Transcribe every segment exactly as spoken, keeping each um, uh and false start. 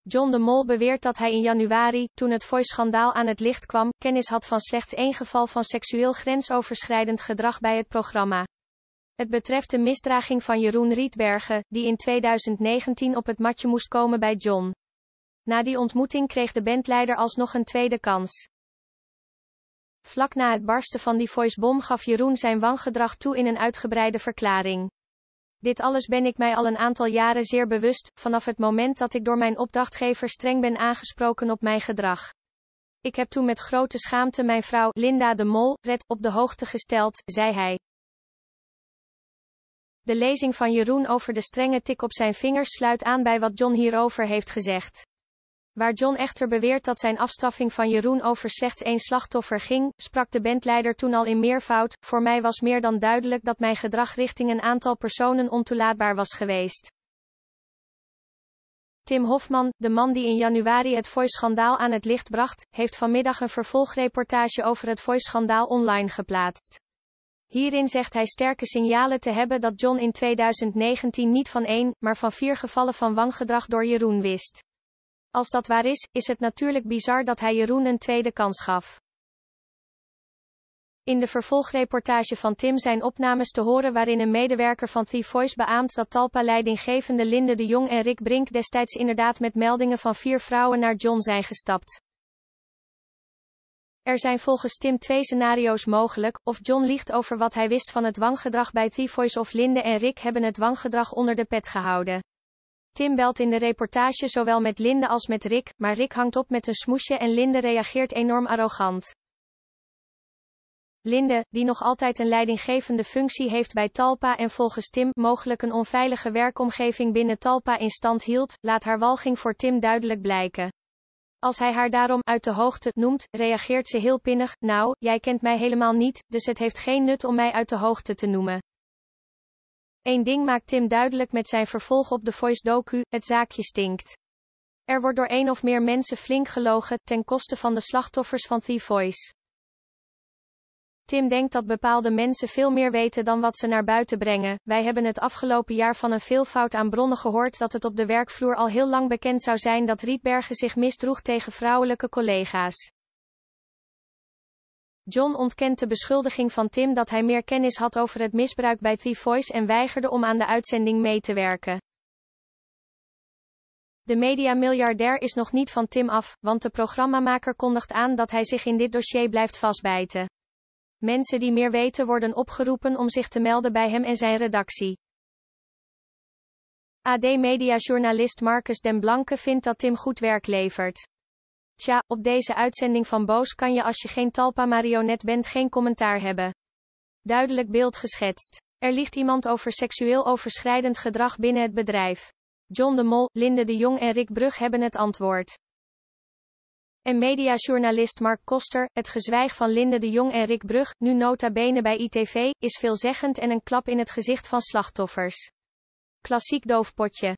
John de Mol beweert dat hij in januari, toen het Voice-schandaal aan het licht kwam, kennis had van slechts één geval van seksueel grensoverschrijdend gedrag bij het programma. Het betreft de misdraging van Jeroen Rietbergen, die in tweeduizend negentien op het matje moest komen bij John. Na die ontmoeting kreeg de bandleider alsnog een tweede kans. Vlak na het barsten van die Voice-bom gaf Jeroen zijn wangedrag toe in een uitgebreide verklaring. Dit alles ben ik mij al een aantal jaren zeer bewust, vanaf het moment dat ik door mijn opdrachtgever streng ben aangesproken op mijn gedrag. Ik heb toen met grote schaamte mijn vrouw, Linda de Mol, Red, op de hoogte gesteld, zei hij. De lezing van Jeroen over de strenge tik op zijn vingers sluit aan bij wat John hierover heeft gezegd. Waar John echter beweert dat zijn afstraffing van Jeroen over slechts één slachtoffer ging, sprak de bandleider toen al in meervoud: voor mij was meer dan duidelijk dat mijn gedrag richting een aantal personen ontoelaatbaar was geweest. Tim Hofman, de man die in januari het Voice-schandaal aan het licht bracht, heeft vanmiddag een vervolgreportage over het Voice-schandaal online geplaatst. Hierin zegt hij sterke signalen te hebben dat John in tweeduizend negentien niet van één, maar van vier gevallen van wangedrag door Jeroen wist. Als dat waar is, is het natuurlijk bizar dat hij Jeroen een tweede kans gaf. In de vervolgreportage van Tim zijn opnames te horen waarin een medewerker van The Voice beaamt dat Talpa-leidinggevende Linde de Jong en Rick Brink destijds inderdaad met meldingen van vier vrouwen naar John zijn gestapt. Er zijn volgens Tim twee scenario's mogelijk: of John liegt over wat hij wist van het wangedrag bij The Voice, of Linde en Rick hebben het wangedrag onder de pet gehouden. Tim belt in de reportage zowel met Linde als met Rick, maar Rick hangt op met een smoesje en Linde reageert enorm arrogant. Linde, die nog altijd een leidinggevende functie heeft bij Talpa en volgens Tim mogelijk een onveilige werkomgeving binnen Talpa in stand hield, laat haar walging voor Tim duidelijk blijken. Als hij haar daarom uit de hoogte noemt, reageert ze heel pinnig: nou, jij kent mij helemaal niet, dus het heeft geen nut om mij uit de hoogte te noemen. Eén ding maakt Tim duidelijk met zijn vervolg op de Voice-docu: het zaakje stinkt. Er wordt door één of meer mensen flink gelogen, ten koste van de slachtoffers van The Voice. Tim denkt dat bepaalde mensen veel meer weten dan wat ze naar buiten brengen. Wij hebben het afgelopen jaar van een veelvoud aan bronnen gehoord dat het op de werkvloer al heel lang bekend zou zijn dat Rietbergen zich misdroeg tegen vrouwelijke collega's. John ontkent de beschuldiging van Tim dat hij meer kennis had over het misbruik bij The Voice en weigerde om aan de uitzending mee te werken. De mediamiljardair is nog niet van Tim af, want de programmamaker kondigt aan dat hij zich in dit dossier blijft vastbijten. Mensen die meer weten worden opgeroepen om zich te melden bij hem en zijn redactie. A D-mediajournalist Marcus den Blanke vindt dat Tim goed werk levert. Tja, op deze uitzending van Boos kan je als je geen Talpa-marionet bent geen commentaar hebben. Duidelijk beeld geschetst. Er liegt iemand over seksueel overschrijdend gedrag binnen het bedrijf. John de Mol, Linde de Jong en Rick Brug hebben het antwoord. En mediajournalist Mark Koster: het gezwijg van Linde de Jong en Rick Brug, nu nota bene bij I T V, is veelzeggend en een klap in het gezicht van slachtoffers. Klassiek doofpotje.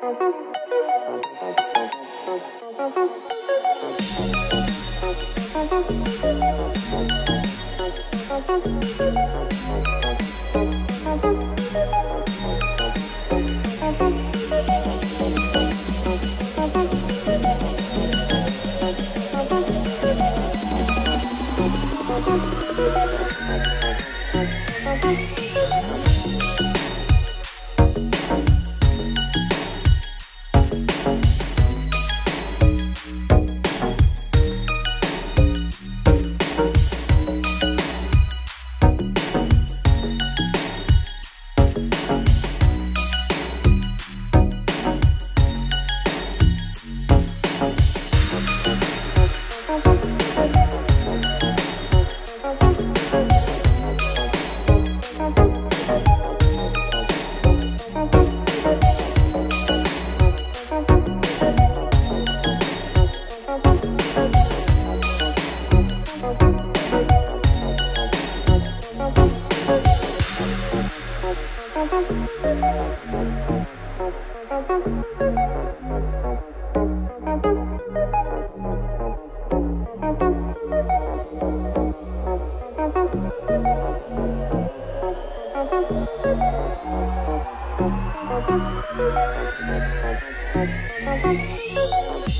Thank you.